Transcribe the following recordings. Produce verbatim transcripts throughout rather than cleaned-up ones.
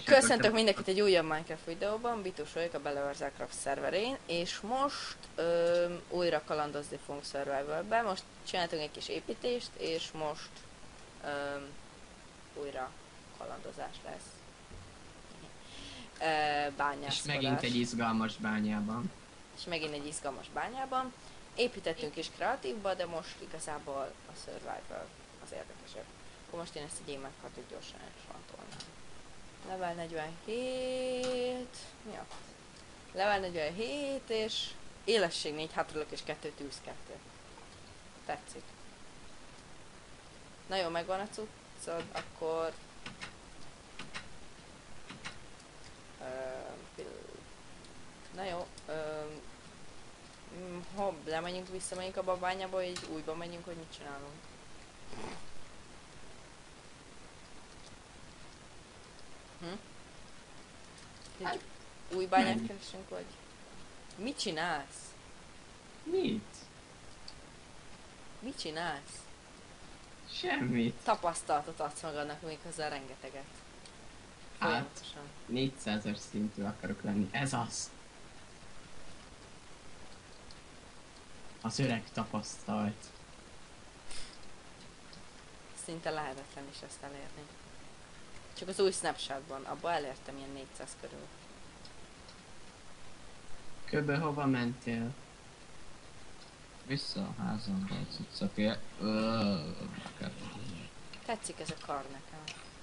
Köszöntök mindenkit egy újabb Minecraft videóban, Bitus vagyok a Beleverzecraft szerverén, és most ö, újra kalandozni fogunk Survivalbe. Most csináltunk egy kis építést, és most ö, újra kalandozás lesz. Ö, bányászkodás. És megint egy izgalmas bányában. És megint egy izgalmas bányában. Építettünk is kreatívba, de most igazából a Survival az érdekesebb. Akkor most én ezt egy émekhatot gyorsan elsvantolnám. Level negyvenhét... Ja. Level negyvenhét és élesség négy, hátralök és kettő tűz kettő. Tetszik. Na jó, megvan a cuccod, akkor... Ö, Na jó, ö, ha lemegyünk, visszamegyünk abba a bányába, hogy újba megyünk, hogy mit csinálunk. Hm? Hát, új bányát keresünk, vagy? Mit csinálsz? Mit? Mit csinálsz? Semmit. Tapasztalatot adsz magadnak, méghozzá rengeteget. Hát, Folyamatosan. négyszázas szintű akarok lenni. Ez az. Az öreg tapasztalt. Szinte lehetetlen is ezt elérni. Csak az új snapshotban, abban elértem ilyen négyszáz körül. Köbbe, hova mentél? Vissza a házamba a cuccakért. Tetszik ez a kar nekem.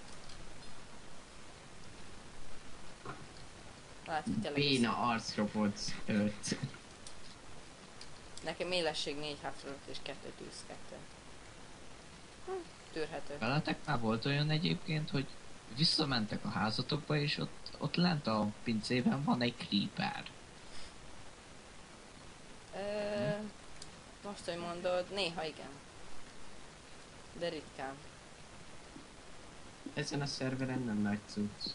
Lehet, hogy tényleg Béna arcropod öt. nekem élesség négy, hátralök és kettő tűz kettő. Hm, tűrhető. Veletek már volt olyan egyébként, hogy visszamentek a házatokba, és ott, ott lent a pincében van egy creeper. Ö, most, hogy mondod, néha igen. De ritkán. Ezen a szerveren nem nagy cucc.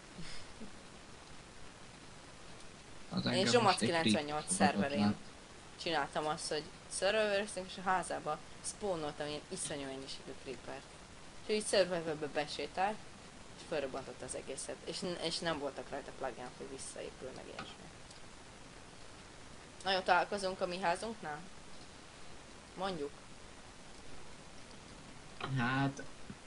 Az Én engem Zsomac most egy kilencvennyolc creeper szerverén fogadott csináltam azt, hogy szervereztünk, és a házába spawnoltam ilyen iszonyú mennyiségű creepert. És így Survivalbe besétált, és felrobbantott az egészet. És, és nem voltak rajta plugin, hogy visszaépül, meg ilyesmi. Na jó, találkozunk a mi házunknál? Mondjuk. Hát...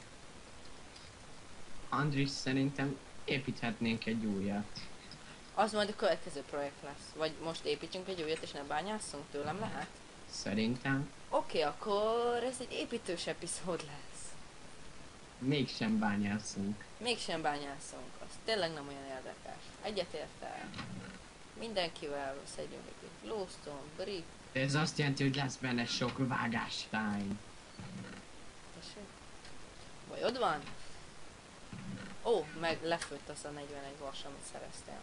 Andris, szerintem építhetnénk egy újat. Az majd a következő projekt lesz. Vagy most építsünk egy újat és ne bányásszunk, tőlem lehet? Szerintem Oké, okay, akkor ez egy építős epizód lesz. mégsem bányászunk. Mégsem bányászunk, az tényleg nem olyan érdekes. Egyetértel. Mindenkivel szedjünk egy kis glowstone, brick. De ez azt jelenti, hogy lesz benne sok vágás time. Tessék. Bajod van? Ó, meg lefőtt az a negyvenegy vas, amit szereztél.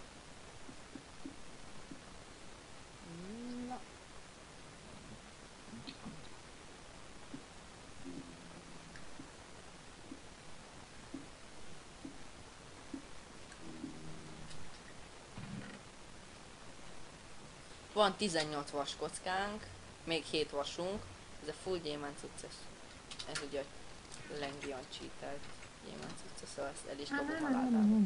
Na. Van tizennyolc vaskockánk, még hét vasunk, ez a full gyémánt cuccos. Ez ugye a Lengion cheatelt gyémánt cuccos, szóval ezt el is dobom a ládába.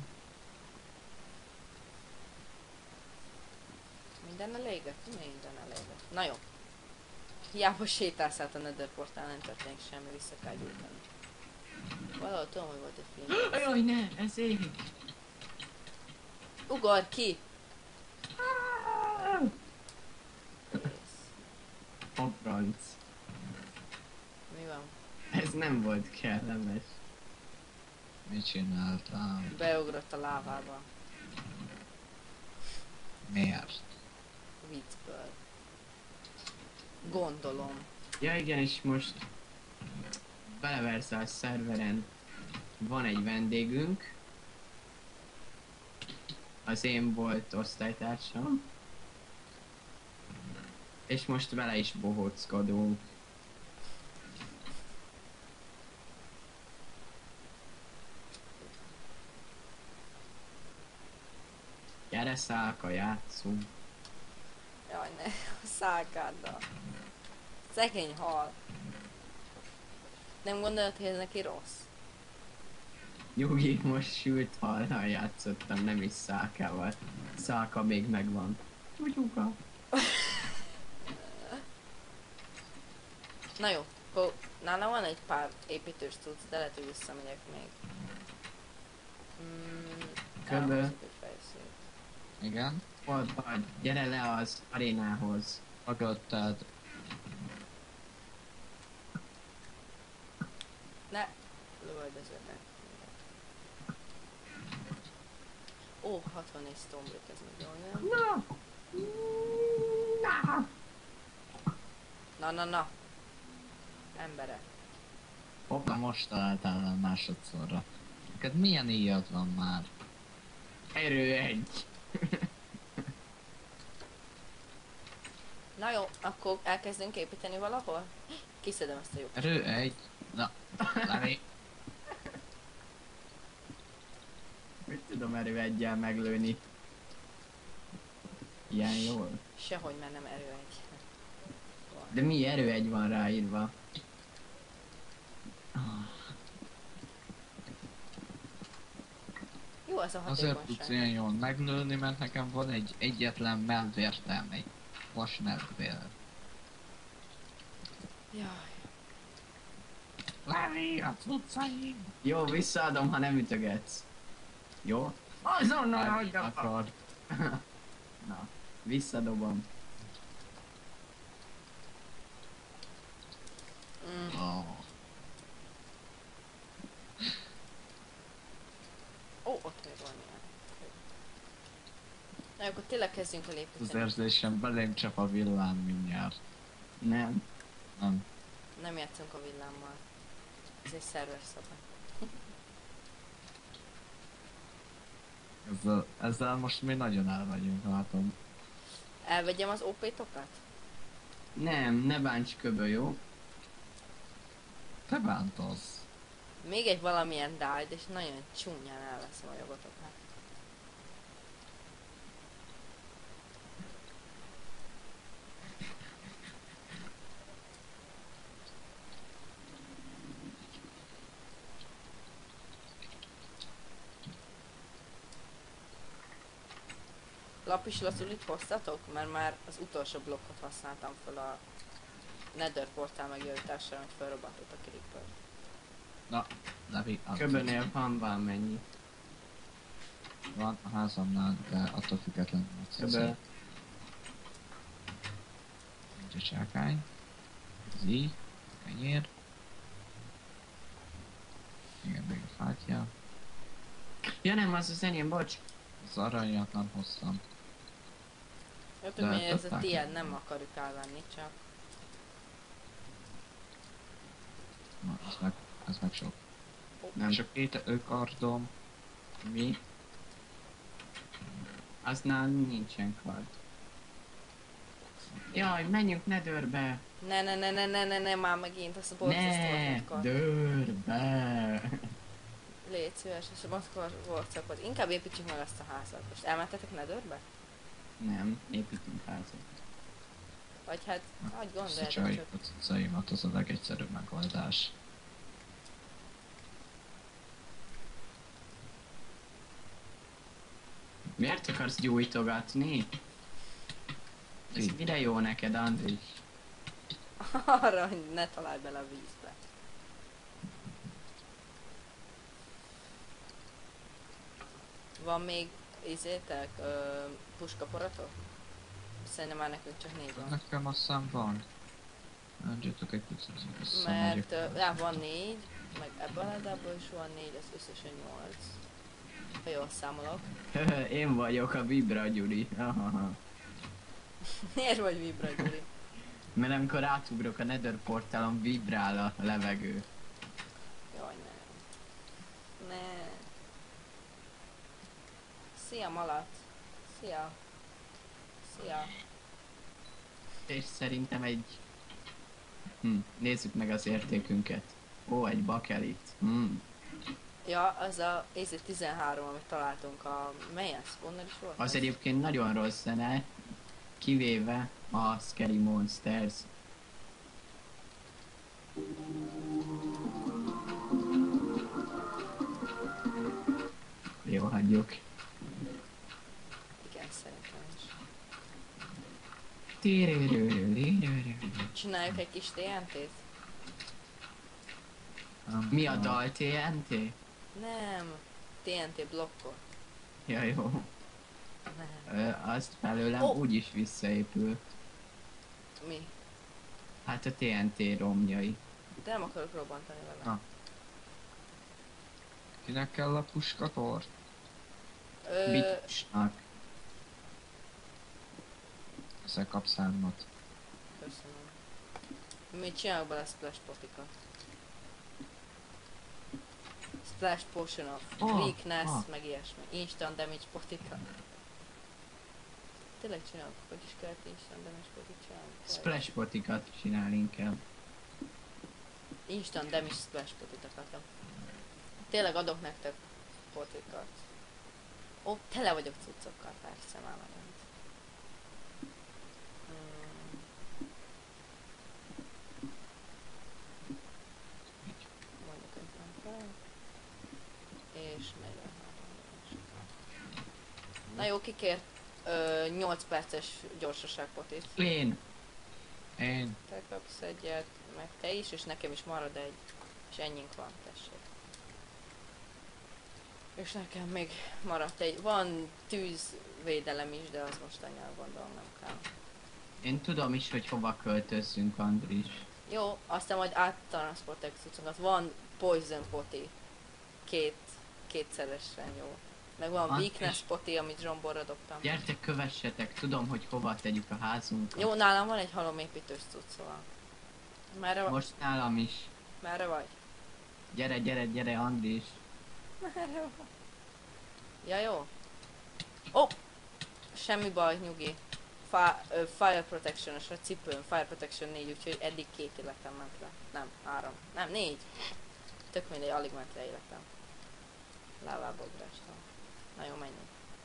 Minden elégett? Minden elégett. Na jó. Hiába sétálsz át a Nether portál, nem történik semmi, vissza kell gyújtani. Valahol tudom, hogy volt egy film. Jaj, ne, ez ég! Ugorj ki! A franc. Mi van? Ez nem volt kellemes. Mit csináltam? Beugrott a lávába. Miért? Viccből. Gondolom. Ja igen, és most Beleverzál szerveren van egy vendégünk. Az én volt osztálytársam. És most vele is bohóckodunk. Gyere Szálka, játszunk. Jaj, ne, a szákáddal. Szegény hal. Nem gondolod, hogy ez neki rossz? Jogi, most sült hallal játszottam, nem is szálkával. Szálka még megvan. Csúcsúka. Na jó, akkor nálam van egy pár építős tudsz, de lehet, hogy visszamegyek még. Mm, Köbö. elhozok egy fejszét. Igen. Ott vagy, gyere le az arénához. Mögötted. Ne lövöldözöttek. Ó, hatvannégy Stormbreak, ez még jól jön. Na! Na! Na, na, na. Emberek. Hoppá, most találtál el másodszorra. Neked milyen íjad van már? Erő egy. Na jó, akkor elkezdünk építeni valahol? Kiszedem ezt a lyukat. Erő egy. Na, Lani. Mit tudom erő egyel meglőni? Ilyen jól. Sehogy, mert nem erő egy. De mi erő egy van ráírva? Jó, ez a Azért tudsz hatékonyság. ilyen jól meglőni, mert nekem van egy egyetlen melvértem, egy vasmelvér. Jaj. Lani, a cuccaim! Jó, visszaadom, ha nem ütögetsz. Jó? Azonnal Lani hagyd a... akar. Na, visszadobom. Mm. Oh. Ó, ott még van ilyen. Na, akkor tényleg kezdjünk el Az építeni. érzésem belém csap a villám mindjárt. Nem. Nem. Nem játszunk a villámmal. Ez egy szerves szabály. Ezzel, ezzel most mi nagyon el vagyunk, látom. Elvegyem az ó pé-tokat? Nem, ne bánts köbö, jó? Te bántasz. Még egy valamilyen died, és nagyon csúnyán elveszem a jogotokat. Lapis lazulit hoztatok? Mert már az utolsó blokkot használtam fel a Nether portál megjavítására, hogy felrobbantott a creeper. Na, Levi, Köbönél van valamennyi. van a házamnál, de attól függetlenül Köbö. Nincs a csákány. Zi, kenyér. Igen, még a fátja. Ja nem, az az enyém, bocs. Az aranyat nem hoztam. Jó, tudom, De hogy ez a dobták tiéd, meg. nem akarjuk elvenni, csak... Na, ez meg, ez meg sok. Nem. És a két ökardom. Mi? Az nálunk nincsen kard. Jaj, menjünk Netherbe! Ne, ne, ne, ne, ne, ne, ne, már megint azt a borzasztóat Ne, mutkor. dörbe! Légy szíves, és a maszkor borcakot. Inkább építsük meg azt a házat. Most elmentetek Netherbe? Nem, építünk házat. Vagy hát, hogy gondoljátok Összecsaljuk csak. a cuccaimat, az a legegyszerűbb megoldás. Miért akarsz gyújtogatni? Ez Így. mire jó neked, Andris? Arra, hogy ne találj bele a vízbe. Van még izétek, ö, puskaporatok? Szerintem már nekünk csak négy van. Nekem azt hiszem van. Adjatok egy picit, hogy Mert ö, já, van négy, meg ebből a ledából is van négy, az összesen nyolc. Ha jól számolok. Én vagyok a Vibra Gyuri. Ahaha. Miért vagy vibra, Gyuri? Mert amikor átugrok a Nether portálon, vibrál a levegő. Jaj, ne. Ne. Szia, Malat. Szia. Szia. És szerintem egy... Hm, nézzük meg az értékünket. Ó, egy bakelit. Hm. Ja, az a ez tizenhárom, amit találtunk a... Melyen spawner is volt? Az egyébként nagyon rossz zene, kivéve a Scary Monsters. Jó, hagyjuk. Igen, szerintem is. Térérőrőrőrőrő. Csináljuk egy kis té en té-t? Mi a dal té en té? Nem. té en té blokkot. Ja, jó. Nem. Ö, azt felőlem Oh. úgyis visszaépül. Mi? Hát a té en té romjai. De nem akarok robbantani vele. Na. Kinek kell a puskatort? Ö, Bitusnak. Ezzel kapsz hármat. köszönöm. Mi csinálok bele splash potikat? Splash potion of Oh, weakness, oh. meg ilyesmi. Instant damage potika. Tényleg csinálok, hogy is kellett instant damage potit csinálni? Splash potikat csinál inkább. Instant damage splash potit akartam. Tényleg adok nektek potikat. Ó, tele vagyok cuccokkal, persze már megint. Hmm. Mondjuk ötven és negyvenhárom. Na jó, kikért ö, nyolc perces gyorsaságpotit. Én. Én. Te kapsz egyet, meg te is, és nekem is marad egy. És ennyink van, tessék. És nekem még maradt egy. Van tűzvédelem is, de az most annyira gondolom nem kell. Én tudom is, hogy hova költözzünk, Andris. Jó, aztán majd áttranszportáljuk cuccokat. Van poison poti. Két, kétszeresen jó. Meg van Ah, weakness és- poti, amit zsomborra dobtam. Gyertek, kövessetek, tudom, hogy hova tegyük a házunkat. Jó, nálam van egy halomépítős cucc, szóval. Merre, va- Most nálam is. merre vagy? Gyere, gyere, gyere, Andris. Merre vagy? Ja, jó. Ó! Oh! Semmi baj, nyugi. Fi- ö, fire protection-os a cipőm, Fire Protection négy, úgyhogy eddig két életem ment le. Nem, három. Nem, négy. Tök mindegy, alig ment le életem. Lávából grástam. Na jó, menjünk.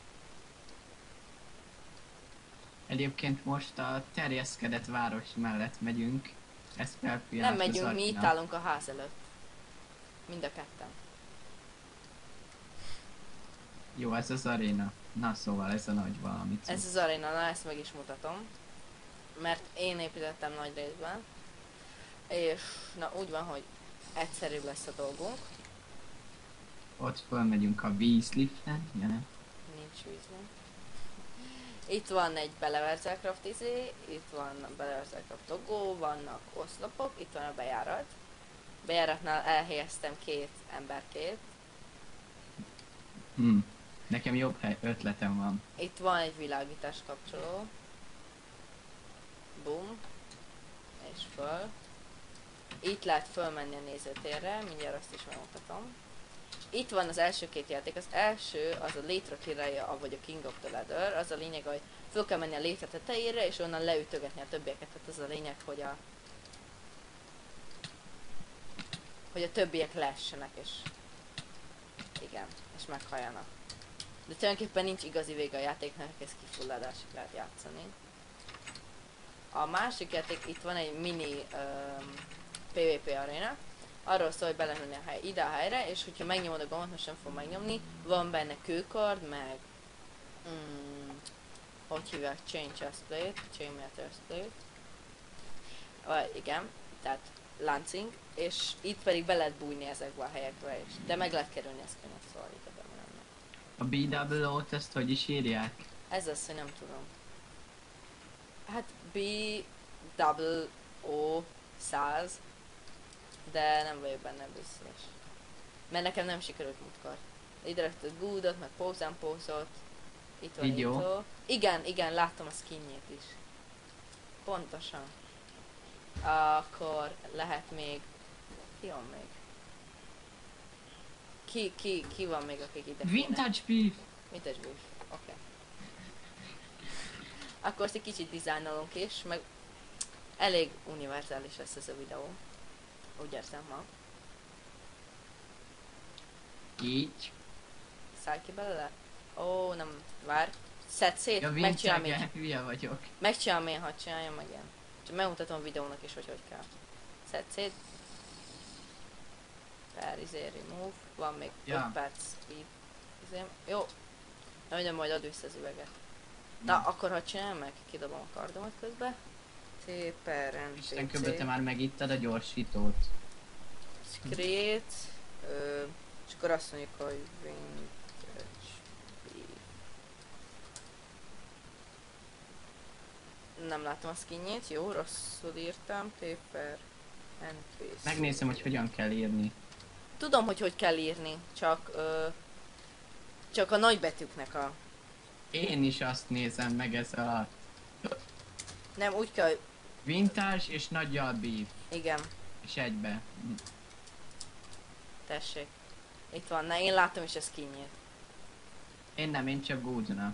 Egyébként most a terjeszkedett város mellett megyünk. Ez felfiát Nem megyünk, mi itt állunk a ház előtt. Mind a ketten. Jó, ez az aréna. Na szóval ez a nagy valami cucc. Ez az aréna, na ezt meg is mutatom. Mert én építettem nagy részben. És na úgy van, hogy egyszerűbb lesz a dolgunk. Ott fölmegyünk a vízliften, ja nem? Nincs vízünk. Itt van egy Beleverzelcraft izé, itt van a Beleverzelcraft logó, vannak oszlopok, itt van a bejárat. Bejáratnál elhelyeztem két emberkét. Hm. Nekem jobb hely, ötletem van. Itt van egy világítás kapcsoló. Boom. És föl. Itt lehet fölmenni a nézőtérre, mindjárt azt is megmutatom. Itt van az első két játék. Az első az a létre királya, vagy a King of the Ladder. Az a lényeg, hogy föl kell menni a létre tetejére, és onnan leütögetni a többieket. Tehát az a lényeg, hogy a hogy a többiek leessenek, és igen, és meghalljanak. De tulajdonképpen nincs igazi vége a játéknak, ez kifulladásig lehet játszani. A másik játék, itt van egy mini um, pé vé pé aréna. Arról szól, hogy belemenni a hely, ide a helyre, és hogyha megnyomod a gombot, most nem fog megnyomni, van benne kőkard, meg mm, hogy hívják, chain chest plate, chain metal plate. Vagy igen, tehát láncing, és itt pedig be lehet bújni ezekbe a helyekbe is. De meg lehet kerülni ezt könnyen, szóval itt ebben nem. A bé dupla ó-t ezt hogy is írják? Ez az, hogy nem tudom. Hát B double O száz, de nem vagyok benne biztos. Mert nekem nem sikerült múltkor. Ide rakott Goodot, meg Pose and Pose-ot. Itt van Így jó. Ito. Igen, igen, láttam a skinjét is. Pontosan. Akkor lehet még... Ki van még? Ki, ki, ki van még, akik ide kéne? Vintage beef! Vintage Beef. Oké. Okay. Akkor azt egy kicsit dizájnolunk is, meg elég univerzális lesz ez a videó. Úgy érzem ma. Így. Szállj ki belőle? Ó, nem, vár. Szedd szét, Ja, megcsinálom vinceg, én. hülye vagyok. Megcsinálom én, ha csináljam meg ilyen. Csak megmutatom a videónak is, hogy hogy kell. Szedd szét. Per, izé, remove. Van még Ja. öt perc speed izém. Jó. Na, ugye majd ad vissza az üveget. Na, akkor ha csinálj meg, kidobom a kardomat közbe. T-per Isten köbbe, te már megittad a gyorsítót. Create, ö, és akkor azt mondjuk, hogy vintage beef. Nem látom a skinjét, jó, rosszul írtam, paper and paste. Megnézem, hogy hogyan kell írni. Tudom, hogy hogy kell írni, csak ö, csak a nagybetűknek a... Én is azt nézem meg ez alatt. Nem, úgy kell, hogy... Vintage és nagyjal beef. Igen, És egybe. tessék. Itt van, ne, én látom is a skinjét. Én nem, én csak Goodnak.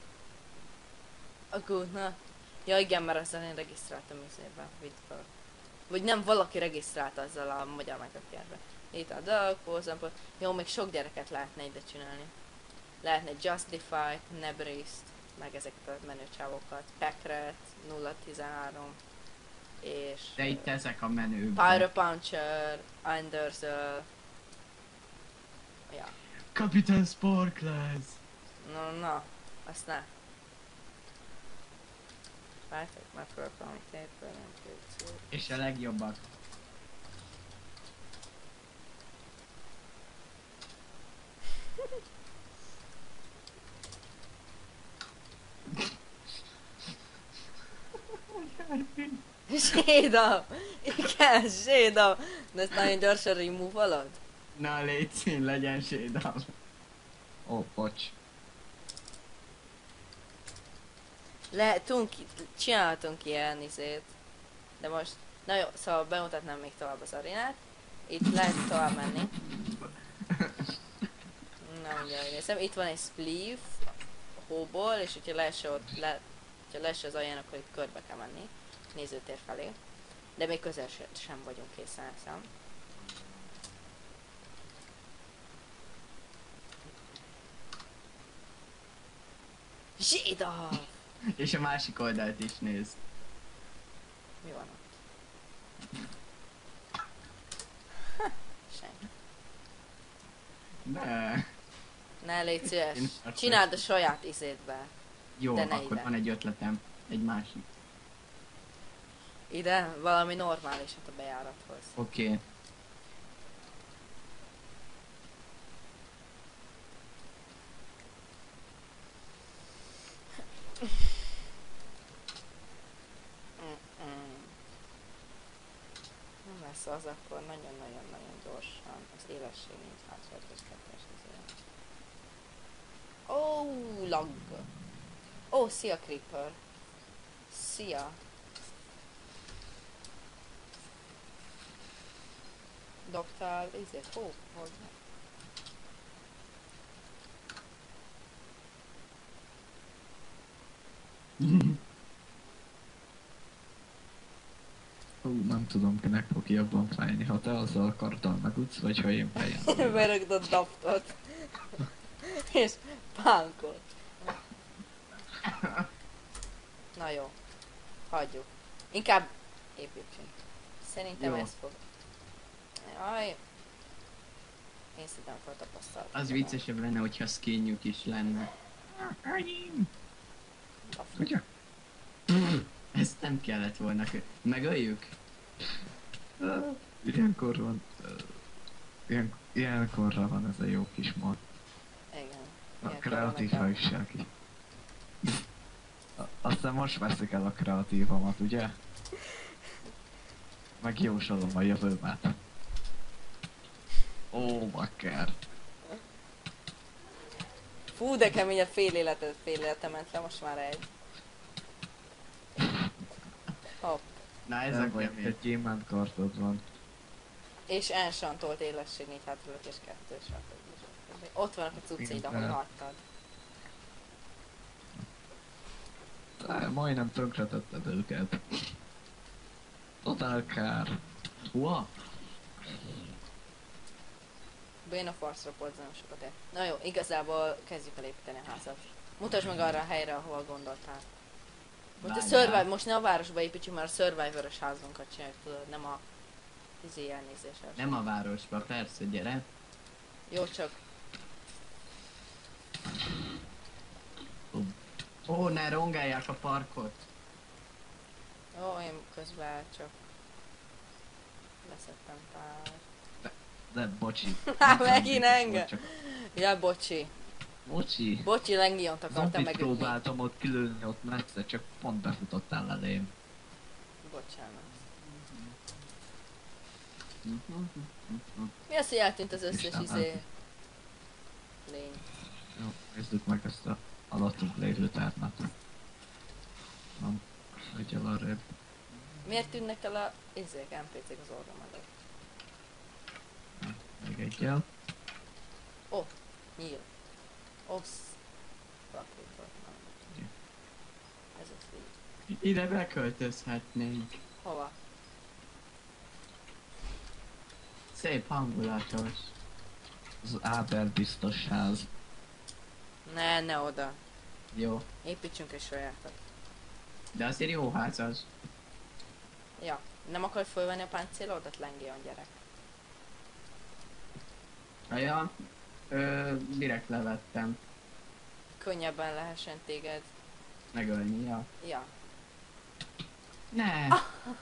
A good, na. Ja igen, mert ezzel én regisztráltam izébe, vidből. Vagy nem, valaki regisztrálta ezzel a magyar megkapjárba. Itt a dog, for example. Jó, még sok gyereket lehetne ide csinálni. Lehetne Justify, Nebrist, meg ezeket a menő csávokat. Packret, nulla tizenhárom. És... De itt ezek a menők. Pyro Puncher, Andersel. Ja. Kapitán Sparkles! No, na, azt ne. Várjátok, megpróbálok valami tépről, nem kétszer. És a legjobbak. Séda! Igen, séda! De ezt nagyon gyorsan remove-olod? Na légy szín, legyen sédal. Ó, bocs. Le, tudunk, csinálhatunk ilyen izét. De most, na jó, szóval bemutatnám még tovább az arénát. Itt lehet tovább menni. Na ugye, hogy nézem. Itt van egy spliff hóból, és hogyha leeső ott, le, hogyha leeső az alján, akkor itt körbe kell menni. Nézőtér felé. De még közel sem vagyunk készen, hiszem. Zséda! És a másik oldalt is nézd. Mi van ott? Senki. De... Ne légy szíves. Én azt Csináld a saját izétbe. Jó, De ne akkor ide. van egy ötletem. Egy másik. Ide? Valami normálisat a bejárathoz. Oké. Okay. Mm-mm. Nem lesz az, akkor nagyon-nagyon-nagyon gyorsan az élesség nincs hátszerköztetés azért. Ó, oh, lag. Ó, oh, szia Creeper. Szia. Dobtál, ezért, hó, hogy ne. Hú, nem tudom, kinek fog jobban fájni, ha te azzal a karddal megutsz, vagy ha én fejem. Berögdött daftot. És pánkot. Na jó. Hagyjuk. Inkább építsünk. Szerintem Jó. ez fog. Jaj. Én szerintem feltapasztaltam. Az viccesebb lenne, hogyha skinjük is lenne. Ugye? Ezt nem kellett volna. kö- Megöljük? Ilyenkor van... Ilyen, ilyenkorra van ez a jó kis mod. Igen. A Ilyenkor kreatív nekem- hajság is. A- Aztán most veszik el a kreatívomat, ugye? Megjósolom a jövőmet. Ó, bakker. Fú, de kemény a fél életet, fél életem ment le, most már egy. Hopp. Na ez Nem a vagy, kemény. egy gyémánt kartod van. És ensantolt élesség, négy hátulök és kettő, stb. Ott vannak a cuccaid, Igen, ahol de- hagytad. Á, majdnem tönkretetted őket. Totál kár. Wow. Béna farszra volt nagyon sokat ér. Na jó, igazából kezdjük el építeni a házat. Mutasd meg arra a helyre, ahol gondoltál. Most a Várjál. Survivor, most ne a városba építsünk, mert a Survivor-os házunkat csináljuk, tudod, nem a izé elnézéses. Nem a városba, persze, gyere. Jó, csak Ó, ne rongálják a parkot. Ó, én közben csak leszettem pár. De bocsi. Há, Nem megint biztos engem. volt, csak- Ja, bocsi. Bocsi. Bocsi, Lengiont akartam Zombit megütni. próbáltam ott kilőni ott messze, csak pont befutottál elém. Bocsánat. Mi az, hogy eltűnt az összes Isten, izé... lény? Jó, nézzük meg ezt a alattunk lévő termet. Nem, hagyjál arrébb. Miért tűnnek el a izék, en pé cék az orrom előtt? Még egyel. Ó, nyíl. Osz. Rakrétot, nem. Ez a fígy. Ide beköltözhetnénk. Hova? Szép hangulatos. Az Ábel biztos ház. Ne, ne oda. Jó. Építsünk egy sajátot. De azért jó ház az. Ja. Nem akarod fölvenni a páncélodat, Lengion gyerek? Ja, ö, direkt levettem. Könnyebben lehessen téged. Megölni, ja. Ja. Ne!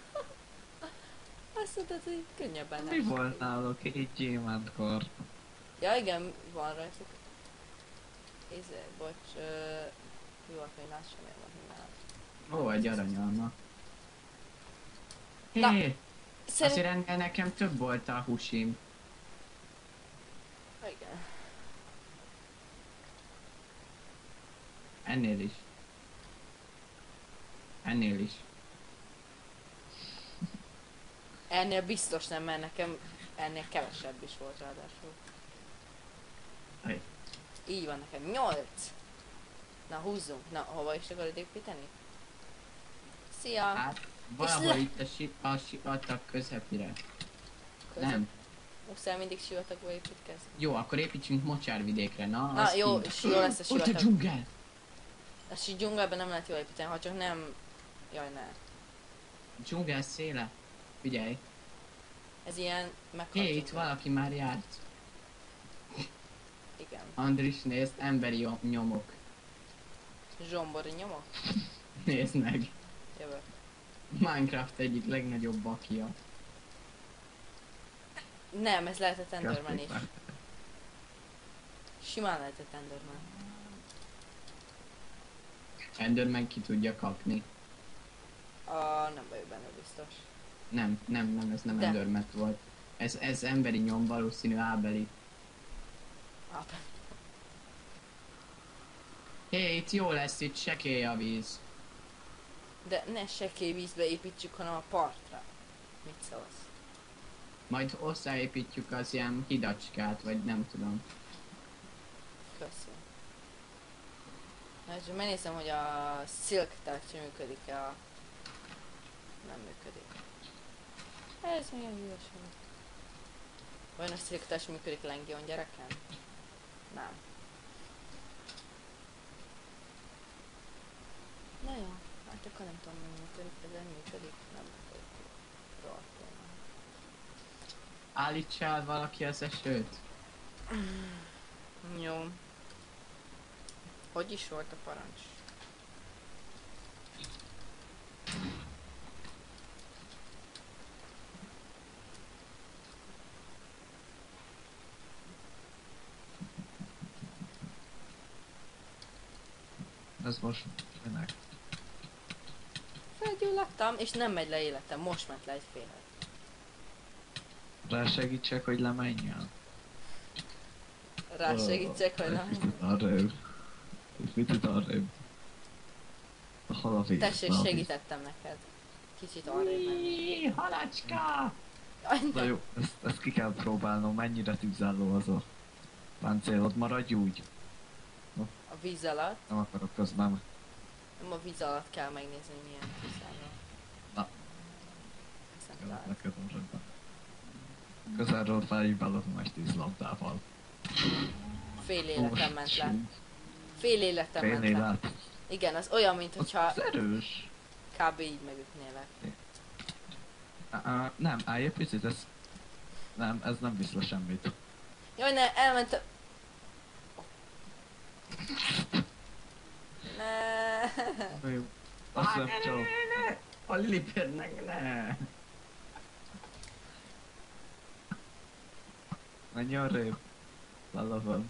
Azt mondtad, hogy könnyebben Mi lehessen volt téged. náluk? Egy gyémántkor. Ja igen, van rajtuk. Izé, bocs, ö, mi volt még lássam, miért van nálam. Ó, egy aranyalma. Na, Hé! Szerint... Azért ennél nekem több volt a húsim. Igen. Ennél is. Ennél is. Ennél biztos nem, mert nekem ennél kevesebb is volt ráadásul. Aj. Így van nekem. nyolc! Na húzzunk. Na, hova is akarod építeni? Szia! Hát, valahol le- itt a, si a sivatag közepére. Között- Nem. Muszáj mindig sivatagba építkezni. Jó, akkor építsünk mocsárvidékre, na? Na az jó, ki- és jó lesz a Ott a sivatag. dzsungel! A si- dzsungelben nem lehet jól építeni, ha csak nem... Jaj, ne. Dzsungel széle. Figyelj. Ez ilyen meghalt Hé, itt dzsungel. valaki már járt. Igen. Andris, nézd, emberi jo- nyomok. Zsombori nyomok? Nézd meg. Jövök. Minecraft egyik legnagyobb bakja. Nem, ez lehetett Enderman is. Kezdték meg. Simán lehetett Enderman. Enderman ki tudja kapni. A, nem vagyok benne biztos. Nem, nem, nem, ez nem De. Enderman volt. Ez, ez emberi nyom, valószínű ábeli. Ah, Hé, itt jó lesz, itt sekély a víz. de ne sekély vízbe építsük, hanem a partra. Mit szólsz? Majd hozzáépítjük az ilyen hidacskát, vagy nem tudom. Köszi. Na, csak megnézem, hogy a Silk Touch működik-e a... Nem működik. Ez milyen hülyeség. Vajon a Silk Touch működik Lengion gyereken? Nem. Na jó, hát akkor nem tudom, mi működik, ez nem működik, nem működik. Rohadtul nem. Állítsál valaki az esőt. Jó. Hogy is volt a parancs? Ez most minek? Felgyulladtam, és nem megy le életem, most ment le egy félet. Rá segítsek, hogy lemenjen. Rá segítsek, hogy Egy nem. picit arrébb. Egy picit arrébb. A hal a víz. Tessék, a víz. segítettem neked. Kicsit arrébb menni. Íííí, halacska! Aj, Na nem. jó, ezt, ezt ki kell próbálnom, mennyire tűzálló az a páncélod, maradj úgy. A víz alatt. Nem akarok közben. Nem a víz alatt kell megnézni, milyen tisztára. Na. Viszont lát. Neked rendben. Közelről felhíválom egy tűzlabdával. Fél életem ment le. Ó, Fél életem Fél ment le. élet. Igen, az olyan, mint hogyha Az erős. kb. Így megütnélek. Uh, uh, nem, állj egy picit, ez... Nem, ez nem visz le semmit. Jaj, ne, elment a... Ne. Jó. Azt nem csak. A Lillipérnek ne! Menj arrébb. Lalavom.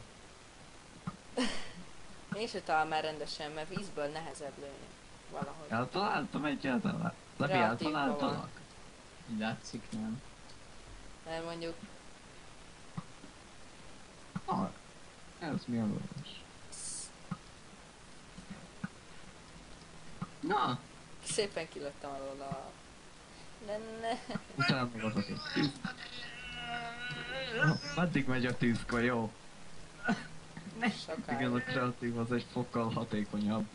Én se talán már rendesen, mert vízből nehezebb lőni. Valahogy. Eltaláltam egyáltalán. Levi, Kreatívban eltaláltalak? Így látszik, nem? Mert mondjuk Ah, ez mi a vörös? Na! szépen kilöttem alól a... Ne, ne. Utána meg az a tűz. Ah, meddig megy a tűzka, jó? Sokáig. Igen, a kreatív az egy fokkal hatékonyabb.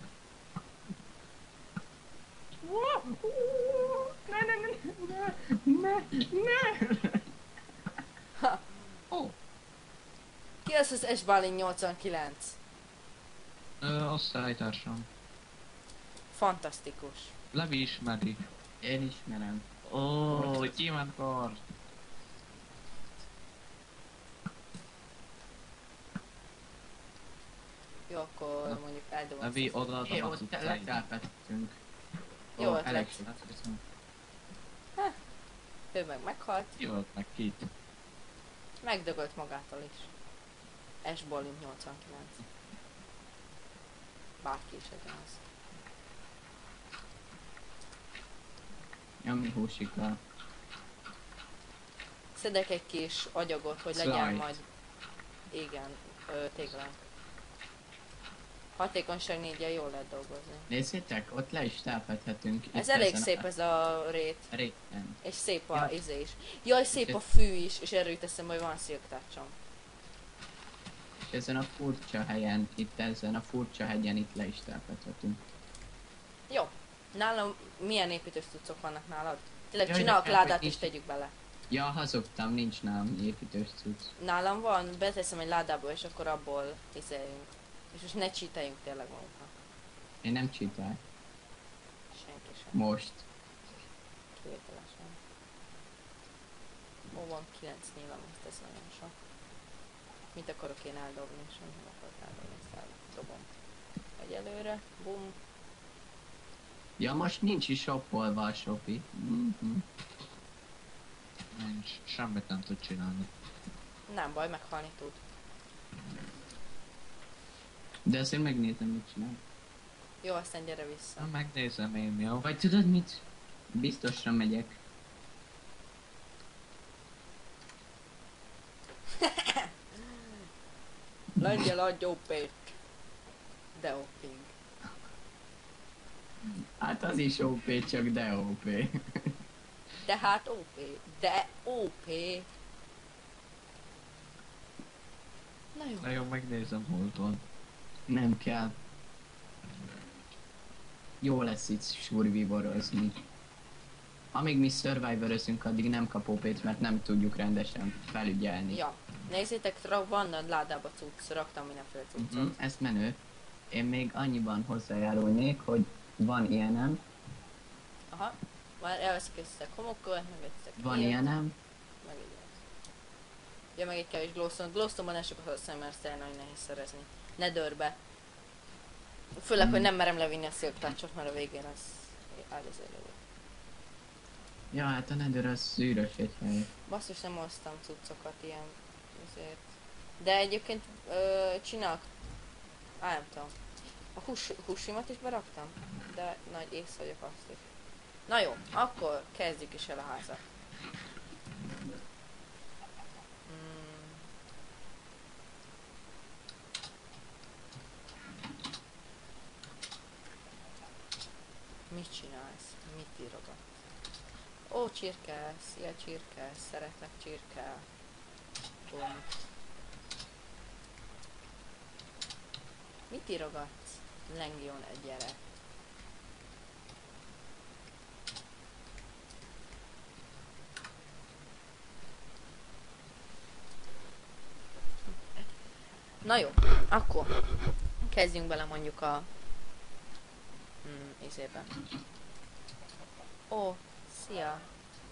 Ne, ne, ne, ne, ne, ne! Ha, Ó, ki az az S-Balin nyolcvankilenc? ö, osztálytársam. Fantasztikus. Levi ismeri. Én ismerem. Ó, gyémántkar! Jó, akkor mondjuk eldobom. Levi, ezt. odaadom É, a ott cuccait. letelepedtünk. Jó Ó, ötlet. elég sokat köszönöm. Ő meg meghalt. Jó, meg kit. Megdögölt magától is. S-Balin nyolcvankilenc. Bárki is legyen az. Ami húsikkal. Szedek egy kis agyagot, hogy legyen Slide. majd... Igen, ö, téglánk. Hatékonyság négyel jól lehet dolgozni. Nézzétek, ott le is telepedhetünk. Ez itt elég ezen szép a ez a rét. réten. És szép a Ja. izé is. Jaj, szép És a ez- fű is, és erről jut eszembe, hogy van szilktácsom. És ezen a furcsa helyen, itt ezen a furcsa hegyen itt le is telepedhetünk. Jó. Nálam milyen építős cuccok vannak nálad? Tényleg Jaj, csinálok de ládát hát, és itt- tegyük bele. Ja, hazudtam, nincs nálam építős cucc. Nálam van, beteszem egy ládába, és akkor abból izéljünk. És most ne csíteljünk tényleg magunknak. Én nem csitál. Senki sem. Most. Kivételesen. Ó, van kilenc nyílam, ezt ez nagyon sok. Mit akarok én eldobni, és nem akarok eldobni, ezt eldobom. Egyelőre, bum. Ja, most nincs is shoppolva a shopi. Mhm. Nincs, semmit nem tud csinálni. Nem baj, meghalni tud. De azért megnézem, mit csinál. Jó, aztán gyere vissza. Na, megnézem én, jó? Vagy tudod mit? Biztosra megyek. Lengyel adj ó pét. De ó pé. Hát az is ó pé, csak de ó pé. De hát ó pé. De ó pé. Na jó. Na jó, megnézem, hol van. Nem kell. Jó lesz itt survivorozni. Amíg mi survivorozunk, addig nem kap ó pét, mert nem tudjuk rendesen felügyelni. Ja. Nézzétek, ra- van a ládába cucc, raktam mindenféle cuccot. Mhm, ez menő. Én még annyiban hozzájárulnék, hogy van ilyenem, Aha. Már elveszik össze homokkövet, meg egyszer van ilyenem, meg egy ilyen. Ja, meg egy kevés glowstone. Glowstone-ban ne sokat használni, mert aztán nagyon nehéz szerezni. Ne dörbe. Főleg, Hmm. hogy nem merem levinni a silk touch-ot, mert a végén az áldozélő. ja, hát a Nether az szűrös egy hely. Basszus, nem hoztam cuccokat ilyen azért. De egyébként ö, csinálok... Á, nem tudom. A hús, húsimat is beraktam, de nagy ész vagyok azt is. Na jó, akkor kezdjük is el a házat. Mm. Mit csinálsz? Mit írogat? Ó, csirke, szia csirke, szeretlek csirke. Bum. Mit írogatsz? Lengjon egy gyerek. Na jó, akkor kezdjünk bele mondjuk a mm, izébe. Ó, szia!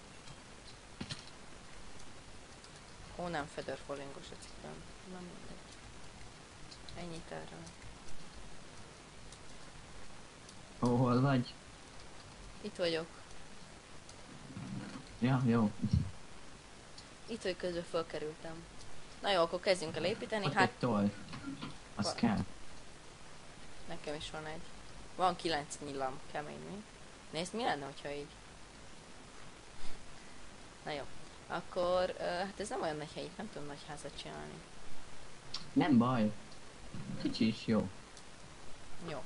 Ó, nem federfalingos a cipőm. Nem mindegy. Ennyit erről. Ó, hol vagy? Itt vagyok. Ja, jó. Itt vagy közben fölkerültem. Na jó, akkor kezdjünk el építeni. Ott Hát egy toll. Az Van. kell. nekem is van egy. Van kilenc nyillam, kemény mi? Nézd, mi lenne, hogyha így? Na jó. Akkor, uh, hát ez nem olyan nagy hely, itt nem tudom nagy házat csinálni. Nem baj. Kicsi is jó. Jó.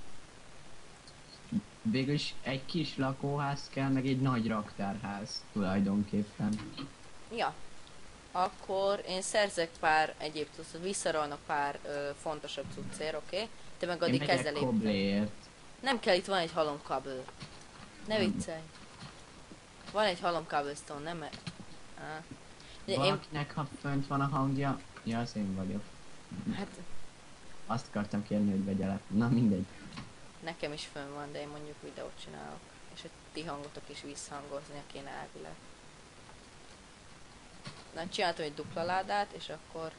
Végülis egy kis lakóház kell, meg egy nagy raktárház tulajdonképpen. Ja. Akkor én szerzek pár egyéb cuccot, visszarolnak pár ö, fontosabb cuccér, oké? Okay? Te meg Én addig megyek kezd el építeni. kobléért. Nem kell, itt van egy halomkábel. Ne Nem. viccelj. Van egy halomkábelstone, nem... e- Á. De én... Valakinek, ha fönt van a hangja, ja, az én vagyok. Hát Azt akartam kérni, hogy vegye le. Na mindegy. nekem is fönn van, de én mondjuk videót csinálok. És a ti hangotok is visszhangoznia kéne elvileg. Na, csináltam egy dupla ládát, és akkor...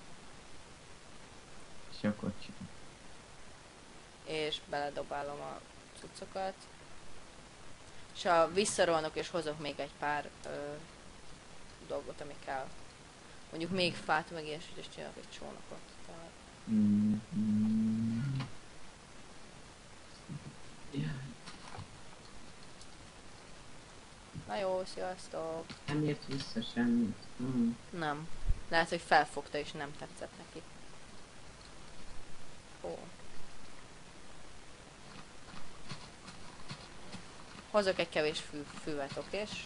És akkor csinál. És beledobálom a cuccokat. És ha visszarolnok és hozok még egy pár ö, dolgot, ami kell. Mondjuk még fát, meg ilyesmit, és csinálok egy csónakot. Tehát... Mm, mm. Na jó, sziasztok! Nem ért vissza semmit. Mm. Nem. Lehet, hogy felfogta és nem tetszett neki. Ó. Hozok egy kevés fű, füvet, okés?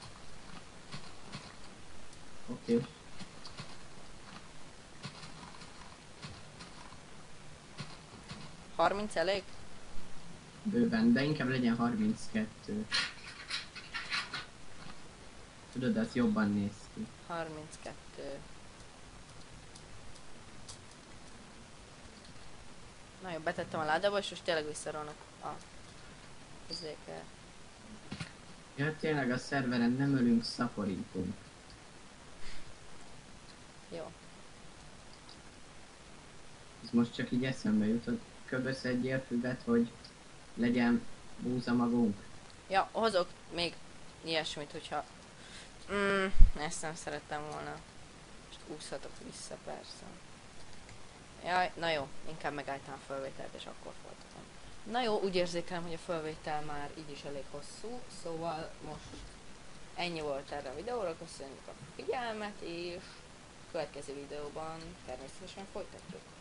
Oké. Okay. harminc elég? Bőven, de inkább legyen harminckettő. Tudod, az jobban néz ki. harminckettő. Na jó, betettem a ládába, és most tényleg visszarolnak a... Ezéket. Ja, tényleg a szerveren nem ölünk, szaporítunk. Jó. Ez most csak így eszembe jutott. Köbösz egy füvet, hogy legyen búza magunk. Ja, hozok még ilyesmit, hogyha... Mm, ezt nem szerettem volna. Most úszhatok vissza, persze. Jaj, na jó, inkább megálltam a felvételt, és akkor folytatom. Na jó, úgy érzékelem, hogy a felvétel már így is elég hosszú, szóval most ennyi volt erre a videóra, köszönjük a figyelmet, és következő videóban természetesen folytatjuk.